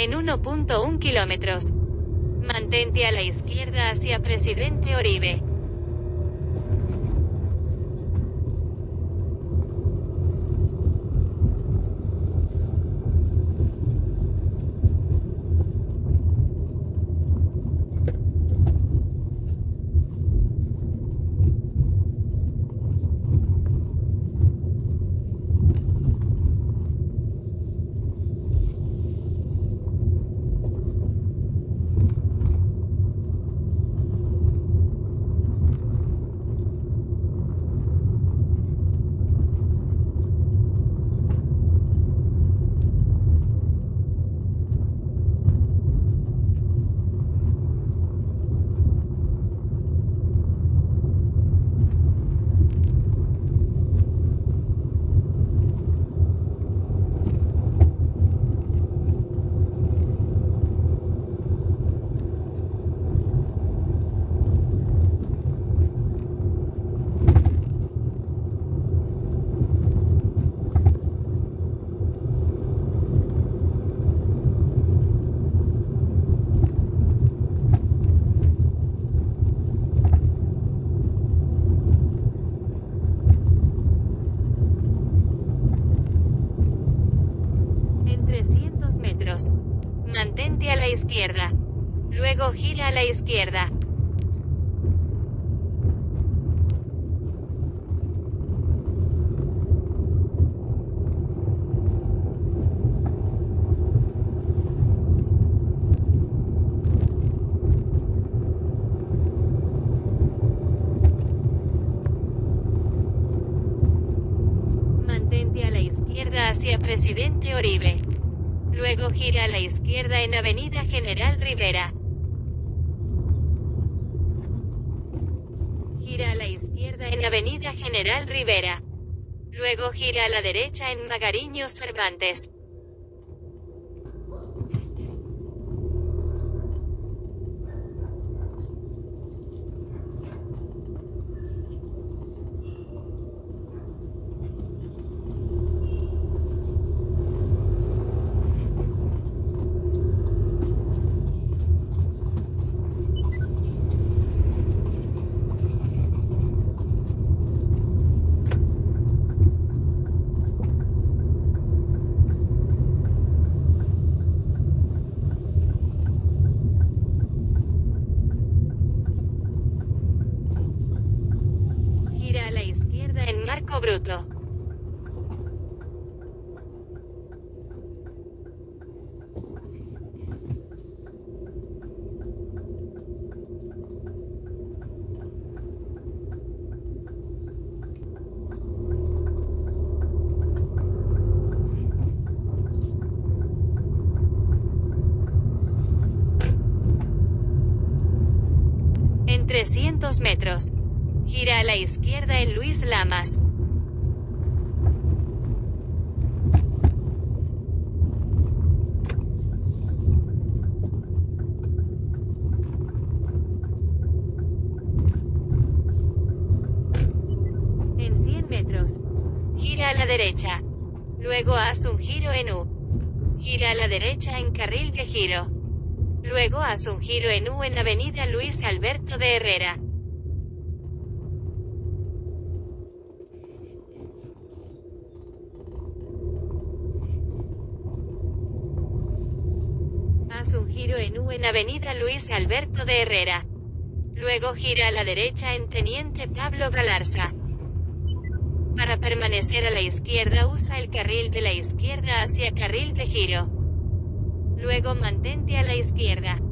en 1.1 kilómetros. Mantente a la izquierda hacia Presidente Oribe. En 300 metros. Mantente a la izquierda. Luego gira a la izquierda. Mantente a la izquierda hacia Presidente Oribe. Luego gira a la izquierda en Avenida General Rivera. Gira a la izquierda en Avenida General Rivera. Luego gira a la derecha en Magariño Cervantes. Gira a la izquierda en Marco Bruto. En 300 metros. Gira a la izquierda en Luis Lamas. En 100 metros. Gira a la derecha. Luego haz un giro en U. Gira a la derecha en carril de giro. Luego haz un giro en U en Avenida Luis Alberto de Herrera. Haz un giro en U en Avenida Luis Alberto de Herrera. Luego gira a la derecha en Teniente Pablo Galarza. Para permanecer a la izquierda usa el carril de la izquierda hacia carril de giro. Luego mantente a la izquierda.